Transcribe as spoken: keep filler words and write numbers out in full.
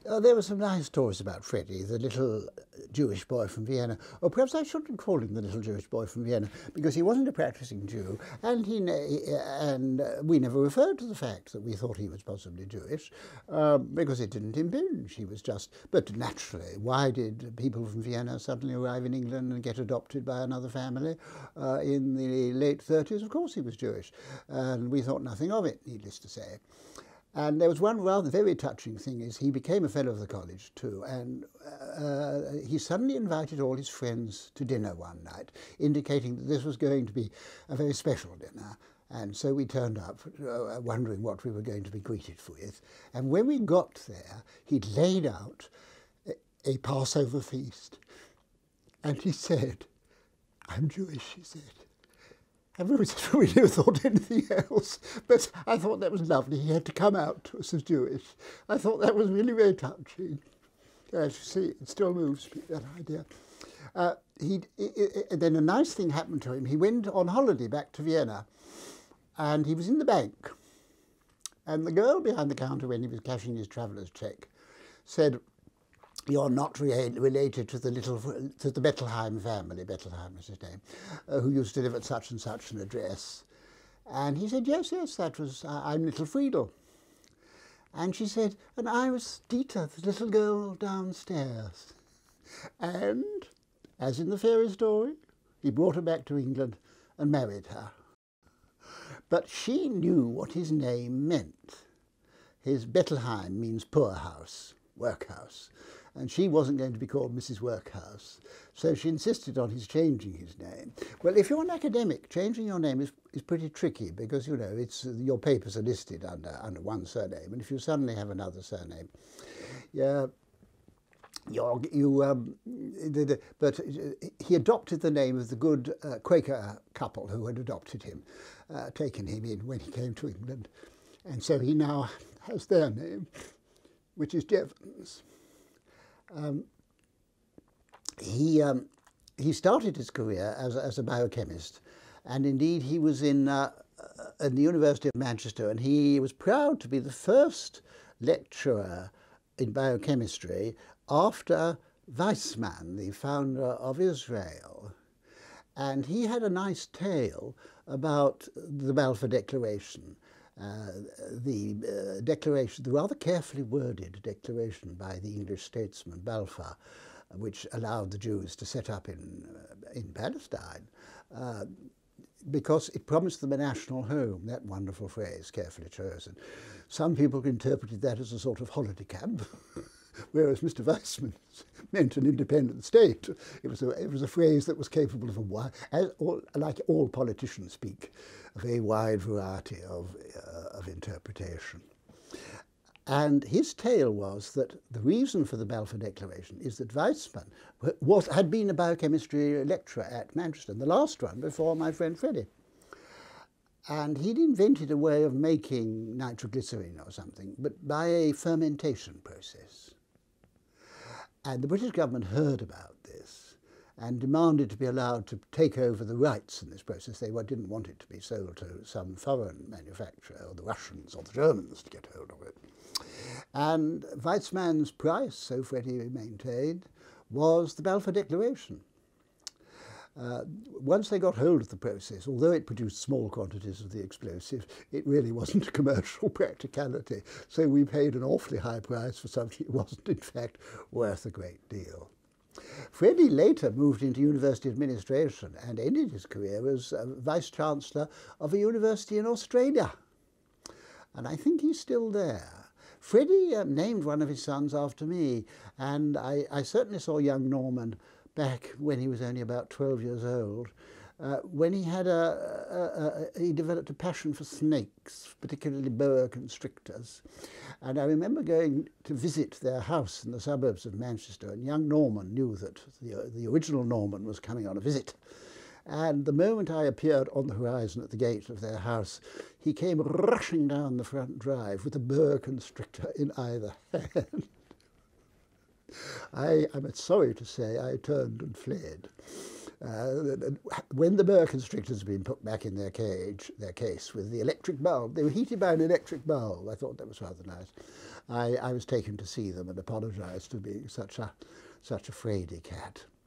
Uh, there were some nice stories about Freddie, the little Jewish boy from Vienna. Or perhaps I shouldn't call him the little Jewish boy from Vienna, because he wasn't a practicing Jew, and he and uh, we never referred to the fact that we thought he was possibly Jewish, um, because it didn't impinge. He was just. But naturally, why did people from Vienna suddenly arrive in England and get adopted by another family uh, in the late thirties? Of course, he was Jewish, and we thought nothing of it, needless to say. And there was one rather very touching thing, is he became a fellow of the college too, and uh, he suddenly invited all his friends to dinner one night, indicating that this was going to be a very special dinner. And so we turned up, uh, wondering what we were going to be greeted with. And when we got there, he'd laid out a, a Passover feast. And he said, "I'm Jewish," he said. And we never thought anything else, but I thought that was lovely. He had to come out to us as Jewish. I thought that was really very touching. As you see, it still moves me, that idea. Uh, he, and then a nice thing happened to him. He went on holiday back to Vienna, and he was in the bank. And the girl behind the counter, when he was cashing his traveller's cheque, said, "You're not re related to the little to the Bettelheim family," Bettelheim was his name, uh, "who used to live at such and such an address." And he said, "Yes, yes, that was, uh, I'm little Friedel." And she said, "And I was Dieter, the little girl downstairs." And, as in the fairy story, he brought her back to England and married her. But she knew what his name meant. His Bettelheim means poor house, workhouse. And she wasn't going to be called Missus Workhouse. So she insisted on his changing his name. Well, if you're an academic, changing your name is, is pretty tricky, because, you know, it's, your papers are listed under, under one surname. And if you suddenly have another surname, yeah, you're, you, um, the, the, but he adopted the name of the good uh, Quaker couple who had adopted him, uh, taken him in when he came to England. And so he now has their name, which is Jevons. Um, he, um, he started his career as, as a biochemist, and indeed he was in, uh, in the University of Manchester, and he was proud to be the first lecturer in biochemistry after Weizmann, the founder of Israel. And he had a nice tale about the Balfour Declaration. Uh, the uh, declaration, the rather carefully worded declaration by the English statesman Balfour, uh, which allowed the Jews to set up in, uh, in Palestine, uh, because it promised them a national home, that wonderful phrase, carefully chosen. Some people interpreted that as a sort of holiday camp, whereas Mister Weizmann meant an independent state. It was a, it was a phrase that was capable of a wide, as all, like all politicians speak, a very wide variety of, uh, of interpretation. And his tale was that the reason for the Balfour Declaration is that Weizmann was, had been a biochemistry lecturer at Manchester, the last one before my friend Freddie. And he'd invented a way of making nitroglycerin or something, but by a fermentation process. And the British government heard about this and demanded to be allowed to take over the rights in this process. They didn't want it to be sold to some foreign manufacturer, or the Russians or the Germans to get hold of it. And Weizmann's price, so Freddie maintained, was the Balfour Declaration. Uh, once they got hold of the process, although it produced small quantities of the explosive, it really wasn't a commercial practicality. So we paid an awfully high price for something that wasn't, in fact, worth a great deal. Freddie later moved into university administration and ended his career as uh, Vice-Chancellor of a university in Australia. And I think he's still there. Freddie uh, named one of his sons after me, and I, I certainly saw young Norman back when he was only about twelve years old, uh, when he had a, a, a, he developed a passion for snakes, particularly boa constrictors. And I remember going to visit their house in the suburbs of Manchester, and young Norman knew that the, the original Norman was coming on a visit. And the moment I appeared on the horizon at the gate of their house, he came rushing down the front drive with a boa constrictor in either hand. I, I'm sorry to say I turned and fled. Uh, when the boa constrictors had been put back in their cage, their case, with the electric bulb, they were heated by an electric bulb. I thought that was rather nice. I, I was taken to see them and apologised for being such a, such a fraidy cat.